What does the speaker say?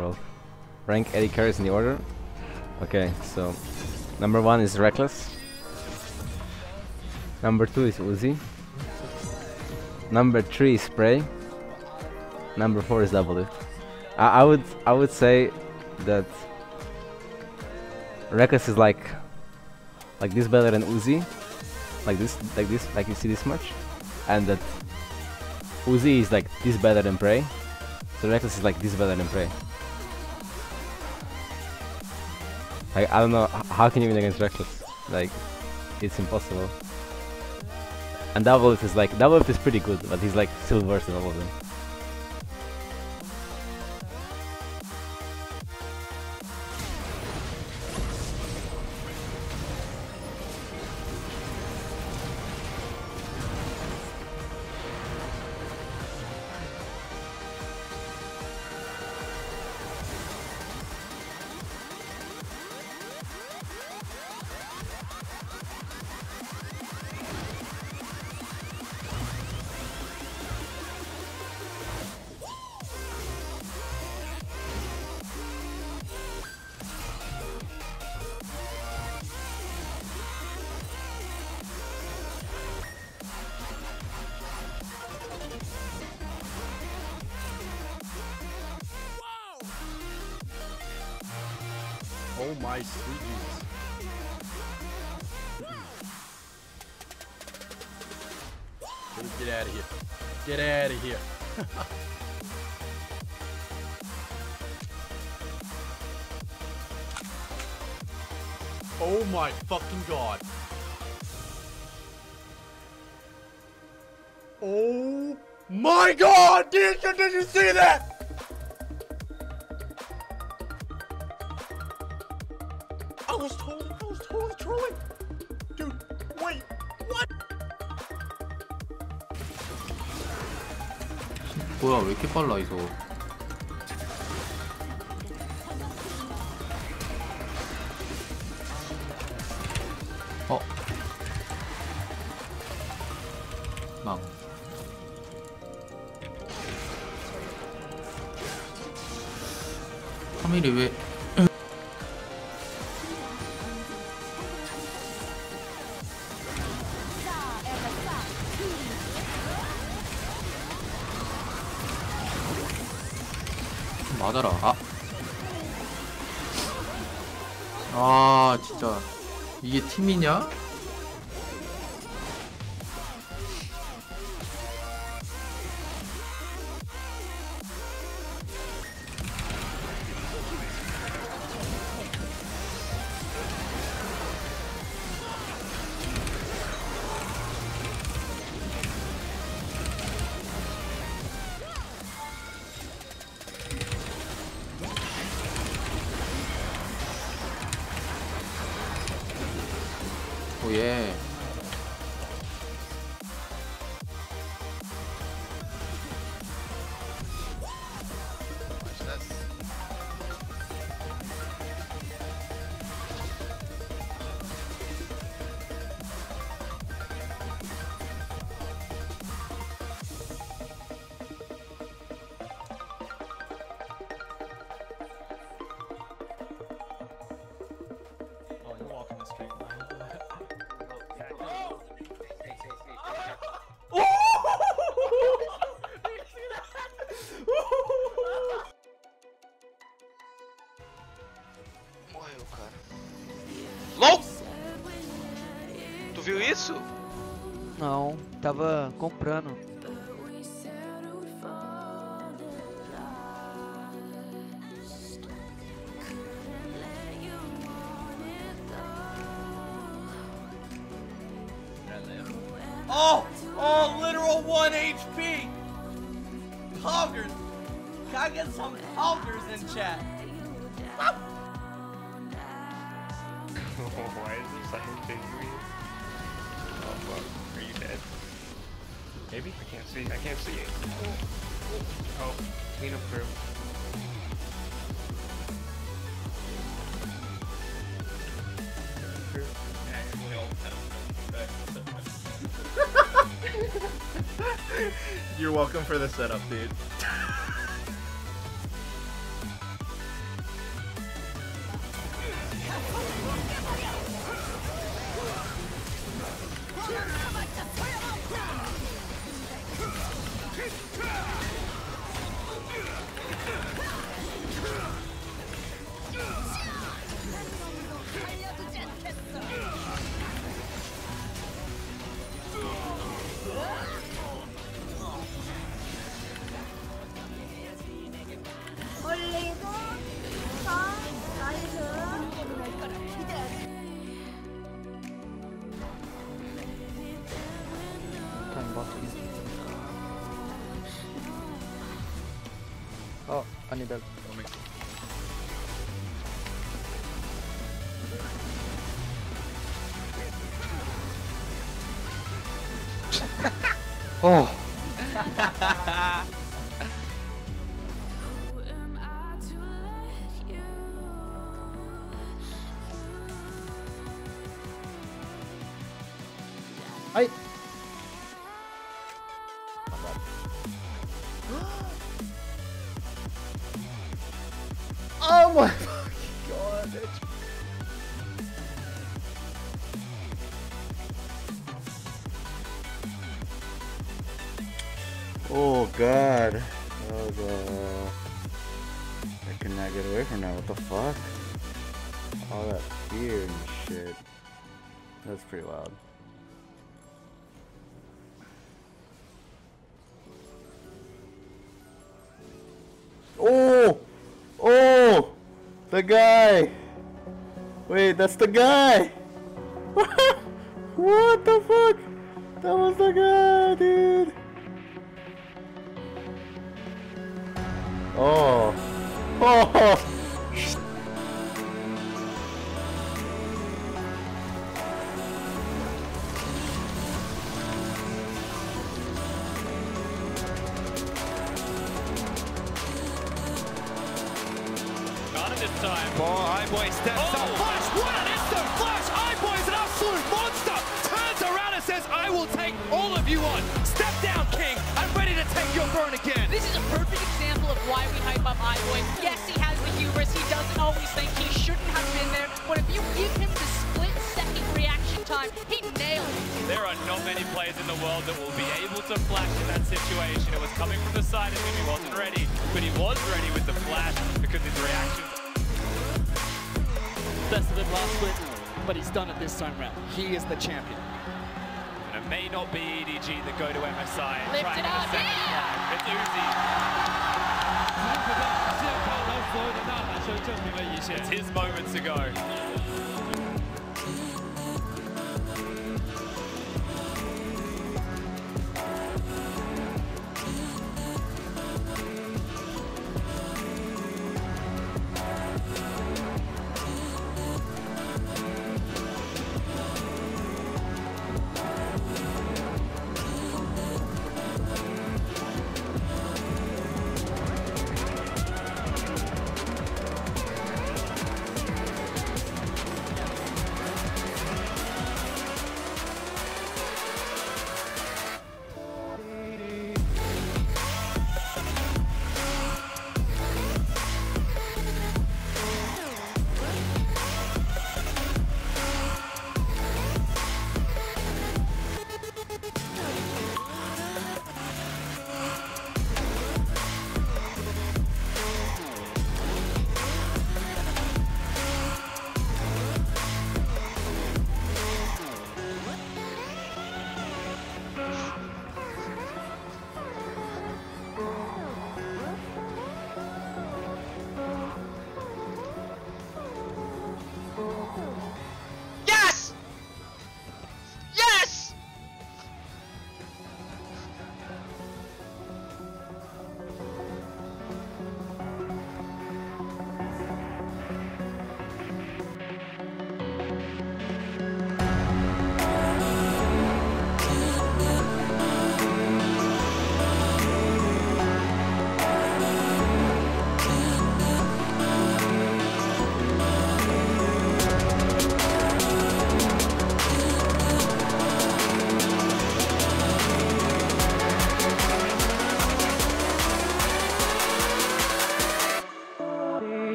world. Rank AD carries in the order. Okay, so number 1 is Reckless. Number 2 is Uzi. Number 3 is Spray. Number 4 is Doublelift. I would say that Reckless is like this better than Uzi, like you see this much, and that Uzi is like this better than Prey. So Reckless is like this better than Prey. Like I don't know how can you win against Reckless? Like it's impossible. And Doublelift is pretty good, but he's like still worse than all of them. Oh my sweet Jesus. Get out of here. Get out of here. Oh my fucking god. Oh my god! Did you see that? I was totally trolling. Dude, wait, what? 뭐야 왜 이렇게 빨라 이소. 망. 카밀이 왜 맞아라. 아 진짜 이게 팀이냐? 오예. Morreu, cara. LOL! Tu viu isso? Não, tava comprando. Oh, literal 1 HP. Hoggers. Can I get some hoggers in chat? Why is there such a big green? Oh fuck, are you dead? Maybe? I can't see it. Oh, clean up crew. You're welcome for the setup, dude. Oh, I need that. Oh. I. Oh my fucking god! Oh god. Oh god. I cannot get away from that. What the fuck? All that fear and shit. That's pretty wild. Oh! Oh! The guy! Wait, that's the guy! What the fuck? That was the guy, dude! Oh! Oh! Boy steps up. Flash, what an instant flash! iBoy is an absolute monster! Turns around and says, I will take all of you on. Step down, King. I'm ready to take your throne again. This is a perfect example of why we hype up iBoy. Yes, he has the hubris. He doesn't always think he shouldn't have been there. But if you give him the split-second reaction time, he nailed it. There are not many players in the world that will be able to flash in that situation. It was coming from the side of him. He wasn't ready. But he was ready with the flash because his reaction. Best of him last split, but he's done it this time round. He is the champion. And it may not be EDG that go to MSI. Lift it up, yeah! It's Uzi. It's his moment to go.